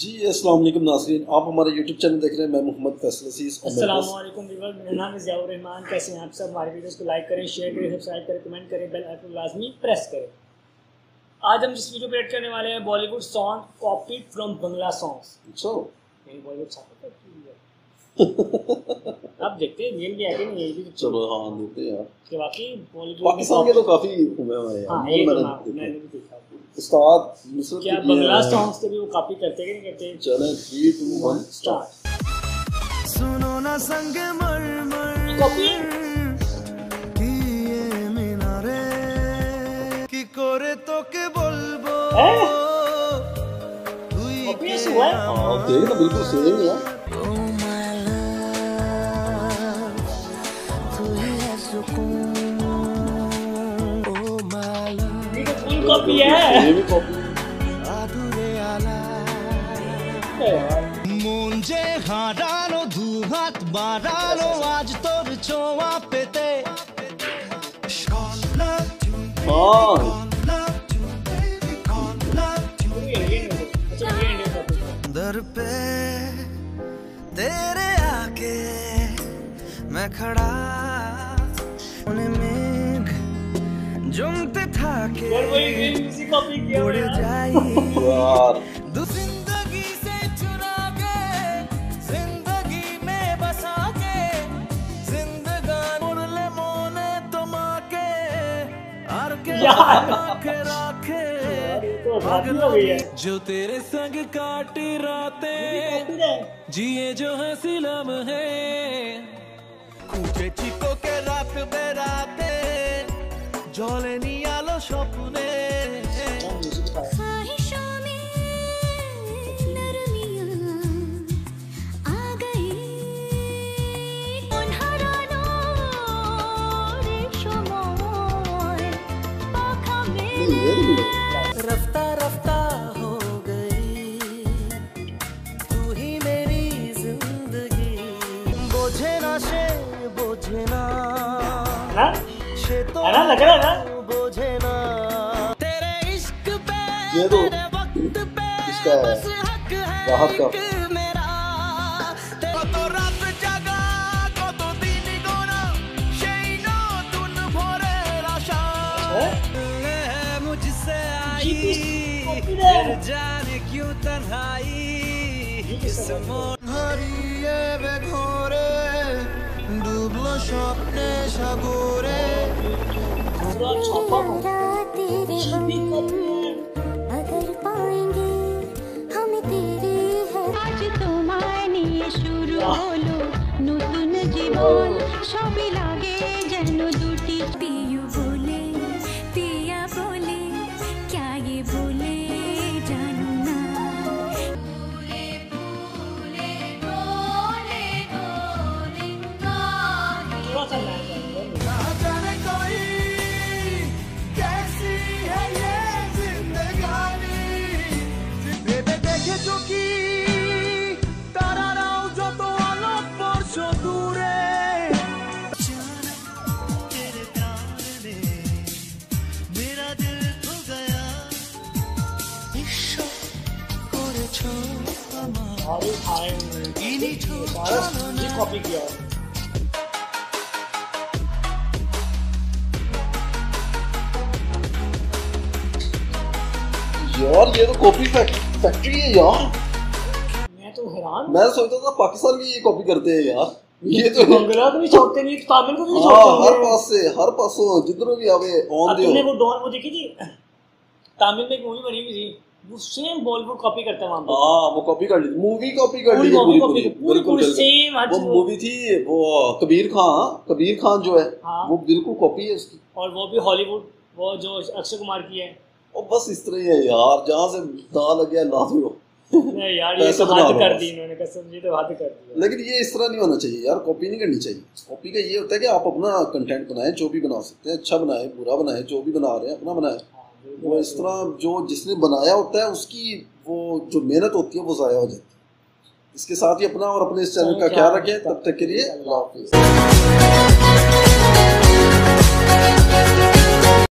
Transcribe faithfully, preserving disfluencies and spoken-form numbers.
जी अस्सलाम वालेकुम नाज़रीन, आप हमारे यूट्यूब चैनल देख रहे हैं। मैं मोहम्मद फैसल असीस। अस्सलाम वालेकुम व्यूअर्स, मेरा नाम है ज़ियाउर रहमान। कैसे हैं आप सब? हमारे वीडियोस को लाइक करें, शेयर करें, सब्सक्राइब करें, कमेंट करें, बेल आइकन लाजमी प्रेस करें। आज हम जिस वीडियो पे एड करने वाले हैं Bollywood song copied from Bangla songs. So नहीं बॉलीवुड सॉन्ग आप देखते हैं रियल भी आके नहीं, ये भी चलो हाँ देते हैं यार कि वाकई बॉलीवुड पाकिस्तान के तो काफी हुए हुए हैं। हां ये तो मैंने भी देखा। उस्ताद नुसरत क्या बंगला सॉन्ग्स के भी वो कॉपी करते हैं कि नहीं करते? चलें थ्री टू वन स्टार्ट। सुनो ना संग मरमर कॉपी ये मिनारे की करे तो के बोलबो कॉपी ऐसे हुआ है। हां देख ना बिल्कुल सेम ही है। कॉपी है ये भी कॉपी मुझे हारानो दुहात बारानो आज तोर छोवा पेते हां दर पे तेरे आके मैं खड़ा मेघ जुमते था के यार वही इसी कॉपी किया उड़ यार। जाई यार जिंदगी से चुरा के जिंदगी में बसा के जिंदगान उड़ ले मोने तुमा के हर के राखे राखे तो शादी हो गई है। जो तेरे संग काटी रातें जिए जो हंसी लम्हे खुचे चिको के रात बेराते জলে নিয়ে আলো স্বপ্নে रफ्ता रफ्ता हो गई तू ही मेरी जिंदगी बोझे ना से बोझे ना ना है ना लग रहा है ना बोझे ना तेरे इश्क पे ये तो वक्त पे इसका है राहत का मेरा तो रात जगा কত দিন গোনা সেই নতুন ভোরের আশা मुझसे आई फिर जाने क्यों तन्हाई इस মন হারিয়ে বেঘরে ডুবলো স্বপ্নে সাগরে अगर पाएंगे हम तेरे हैं आज তোমায় নিয়ে শুরু হলো নতুন জীবন সবই লাগে যেন দুটি পিয়ু বলে পিয়া বলে क्या ये बोले जानू ना बोले बोले बोले बोले थोड़ा सा लैंड कॉपी किया यार ये तो कॉपी फैक्ट्री है यार। मैं तो हैरान मैं सोचता था पाकिस्तान की ये कॉपी करते हैं यार। ये तो बंगला को भी छोड़ते नहीं, तमिल को भी नहीं हाँ छोड़ते। हर पास से हर पासों जिधरों भी आवे ऑन दे। तुमने वो डॉन वो देखी थी तमिल में एक मूवी बनी हुई थी, वो सेम बॉलीवुड कॉपी करता है वहां पे। हाँ वो कॉपी कर ली, मूवी कॉपी कर ली पूरी पूरी कॉपी पूरी पूरी सेम हर वो चीज। मूवी थी वो कबीर खान कबीर खान जो है हाँ। वो बिल्कुल कॉपी है उसकी। और वो भी हॉलीवुड, वो जो अक्षय कुमार की है। और बस इस तरह ही है यार, जहाँ से दाल लग गया ला दो। नहीं यार ये तो हद कर दी इन्होंने, कसम ये तो हद कर दी। लेकिन ये इस तरह नहीं होना चाहिए यार, कॉपी नहीं करनी चाहिए। कॉपी का ये होता है कि आप अपना कंटेंट बनाएं, जो भी बना सकते हैं, अच्छा बनाए बुरा बनाए, जो भी बना रहे हैं अपना बनाए। वो इस तरह जो जिसने बनाया होता है उसकी वो जो मेहनत होती है वो ज़ाया हो जाती है। इसके साथ ही अपना और अपने इस चैनल का ख्याल रखें। तब तक के लिए अल्लाह हाफिज़।